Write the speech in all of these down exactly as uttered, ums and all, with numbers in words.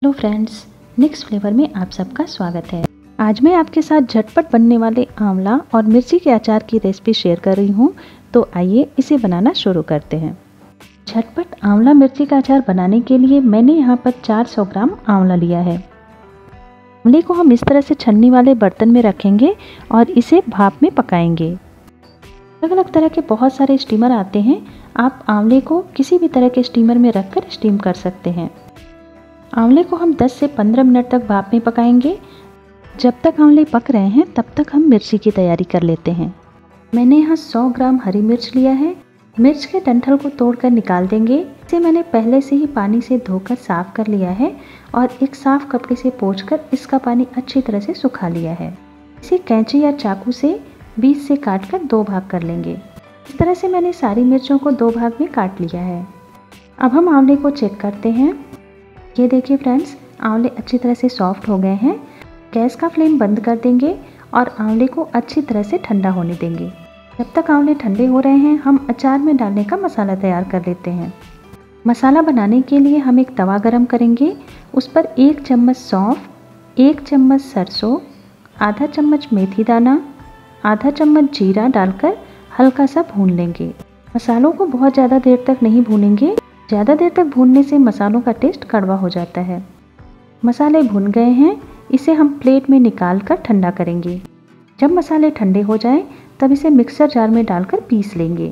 Hello friends, next flavour में आप सबका स्वागत है। आज मैं आपके साथ झटपट बनने वाले आंवला और मिर्ची के अचार की रेसिपी शेयर कर रही हूँ। तो आइए इसे बनाना शुरू करते हैं। झटपट आंवला मिर्ची का अचार बनाने के लिए मैंने यहाँ पर चार सौ ग्राम आंवला लिया है। आंवले को हम इस तरह से छन्नी वाले बर्तन में रखेंगे और इसे भाप में पकाएंगे। अलग अलग तरह के बहुत सारे स्टीमर आते हैं, आप आंवले को किसी भी तरह के स्टीमर में रखकर स्टीम कर सकते हैं। आंवले को हम दस से पंद्रह मिनट तक भाप में पकाएंगे। जब तक आंवले पक रहे हैं तब तक हम मिर्ची की तैयारी कर लेते हैं। मैंने यहाँ सौ ग्राम हरी मिर्च लिया है। मिर्च के डंठल को तोड़कर निकाल देंगे। इसे मैंने पहले से ही पानी से धोकर साफ कर लिया है और एक साफ कपड़े से पोंछकर इसका पानी अच्छी तरह से सुखा लिया है। इसे कैंची या चाकू से बीच से काटकर दो भाग कर लेंगे। इस तरह से मैंने सारी मिर्चों को दो भाग में काट लिया है। अब हम आंवले को चेक करते हैं। ये देखिए फ्रेंड्स, आंवले अच्छी तरह से सॉफ्ट हो गए हैं। गैस का फ्लेम बंद कर देंगे और आंवले को अच्छी तरह से ठंडा होने देंगे। जब तक आंवले ठंडे हो रहे हैं हम अचार में डालने का मसाला तैयार कर लेते हैं। मसाला बनाने के लिए हम एक तवा गरम करेंगे। उस पर एक चम्मच सौंफ, एक चम्मच सरसों, आधा चम्मच मेथी दाना, आधा चम्मच जीरा डालकर हल्का सा भून लेंगे। मसालों को बहुत ज़्यादा देर तक नहीं भूनेंगे। ज़्यादा देर तक भूनने से मसालों का टेस्ट कड़वा हो जाता है। मसाले भुन गए हैं, इसे हम प्लेट में निकाल कर ठंडा करेंगे। जब मसाले ठंडे हो जाएं, तब इसे मिक्सर जार में डालकर पीस लेंगे।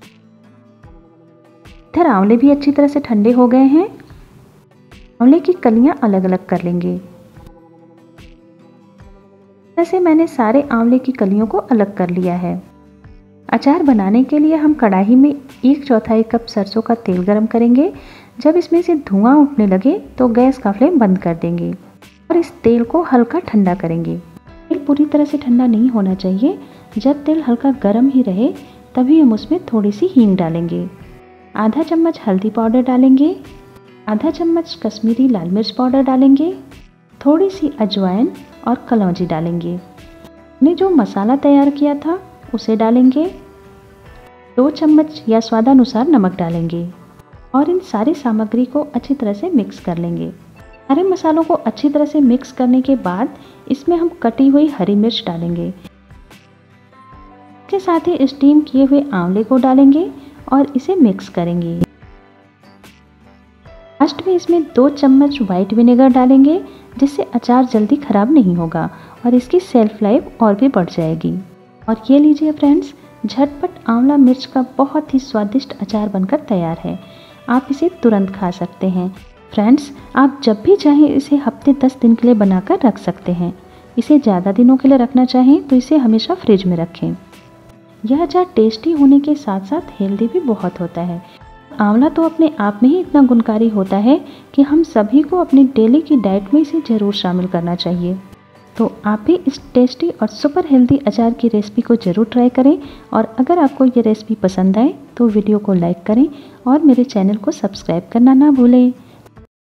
इधर आंवले भी अच्छी तरह से ठंडे हो गए हैं। आंवले की कलियां अलग अलग कर लेंगे। ऐसे मैंने सारे आंवले की कलियों को अलग कर लिया है। अचार बनाने के लिए हम कढ़ाई में एक चौथाई कप सरसों का तेल गरम करेंगे। जब इसमें से धुआं उठने लगे तो गैस का फ्लेम बंद कर देंगे और इस तेल को हल्का ठंडा करेंगे। तेल पूरी तरह से ठंडा नहीं होना चाहिए। जब तेल हल्का गर्म ही रहे तभी हम उसमें थोड़ी सी हींग डालेंगे। आधा चम्मच हल्दी पाउडर डालेंगे। आधा चम्मच कश्मीरी लाल मिर्च पाउडर डालेंगे। थोड़ी सी अजवाइन और कलौंजी डालेंगे। हमने जो मसाला तैयार किया था उसे डालेंगे। दो चम्मच या स्वादानुसार नमक डालेंगे और इन सारी सामग्री को अच्छी तरह से मिक्स कर लेंगे। सारे मसालों को अच्छी तरह से मिक्स करने के बाद इसमें हम कटी हुई हरी मिर्च डालेंगे। इसके साथ ही स्टीम किए हुए आंवले को डालेंगे और इसे मिक्स करेंगे। लास्ट में इसमें दो चम्मच व्हाइट विनेगर डालेंगे, जिससे अचार जल्दी खराब नहीं होगा और इसकी शेल्फ लाइफ और भी बढ़ जाएगी। और ये लीजिए फ्रेंड्स, झटपट आंवला मिर्च का बहुत ही स्वादिष्ट अचार बनकर तैयार है। आप इसे तुरंत खा सकते हैं। फ्रेंड्स, आप जब भी चाहें इसे हफ्ते दस दिन के लिए बनाकर रख सकते हैं। इसे ज़्यादा दिनों के लिए रखना चाहें तो इसे हमेशा फ्रिज में रखें। यह अचार टेस्टी होने के साथ साथ हेल्दी भी बहुत होता है। आंवला तो अपने आप में ही इतना गुणकारी होता है कि हम सभी को अपनी डेली की डाइट में इसे ज़रूर शामिल करना चाहिए। तो आप भी इस टेस्टी और सुपर हेल्दी अचार की रेसिपी को ज़रूर ट्राई करें। और अगर आपको ये रेसिपी पसंद आए तो वीडियो को लाइक करें और मेरे चैनल को सब्सक्राइब करना ना भूलें।